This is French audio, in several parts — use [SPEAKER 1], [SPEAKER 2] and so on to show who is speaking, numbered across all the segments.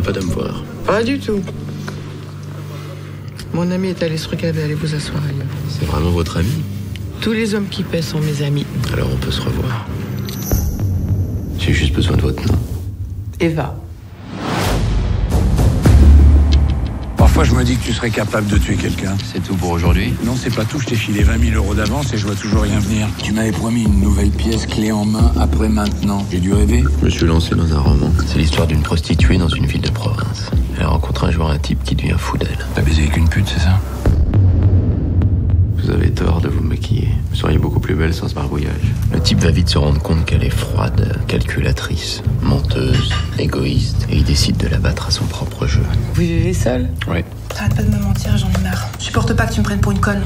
[SPEAKER 1] même pas de me voir.
[SPEAKER 2] Pas du tout. Mon ami est allé se recaler, allez vous asseoir ailleurs.
[SPEAKER 1] C'est vraiment votre ami?
[SPEAKER 2] Tous les hommes qui paient sont mes amis.
[SPEAKER 1] Alors on peut se revoir. J'ai juste besoin de votre nom.
[SPEAKER 2] Eva.
[SPEAKER 3] Parfois, je me dis que tu serais capable de tuer quelqu'un.
[SPEAKER 1] C'est tout pour aujourd'hui?
[SPEAKER 3] Non, c'est pas tout. Je t'ai filé 20 000 euros d'avance et je vois toujours rien venir. Tu m'avais promis une nouvelle pièce clé en main après maintenant. J'ai dû rêver.
[SPEAKER 1] Je me suis lancé dans un roman. C'est l'histoire d'une prostituée dans une ville de province. Elle rencontre un jour un type qui devient fou d'elle.
[SPEAKER 3] T'as baisé avec une pute, c'est ça?
[SPEAKER 1] Vous avez tort de vous maquiller. Vous seriez beaucoup plus belle sans ce barbouillage. Le type va vite se rendre compte qu'elle est froide, calculatrice, menteuse, égoïste, et il décide de la battre à son propre jeu.
[SPEAKER 2] Vous vivez seul?
[SPEAKER 1] Oui.
[SPEAKER 4] Arrête pas de me mentir, j'en ai marre. Je supporte pas que tu me prennes pour une conne.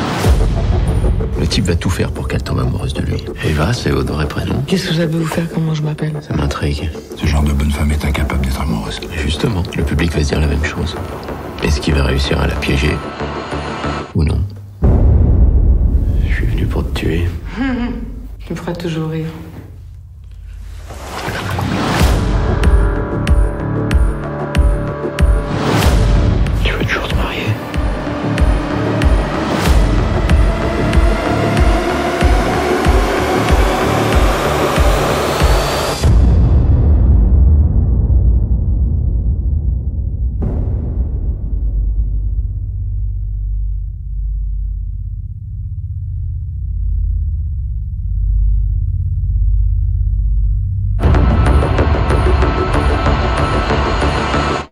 [SPEAKER 1] Le type va tout faire pour qu'elle tombe amoureuse de lui. Eva, c'est votre vrai prénom?
[SPEAKER 2] Qu'est-ce que ça peut vous faire? Comment je m'appelle?
[SPEAKER 1] Ça m'intrigue.
[SPEAKER 3] Ce genre de bonne femme est incapable d'être amoureuse.
[SPEAKER 1] Et justement, le public va se dire la même chose. Est-ce qu'il va réussir à la piéger? Ou non? Je suis venu pour te tuer.
[SPEAKER 2] Tu me feras toujours rire.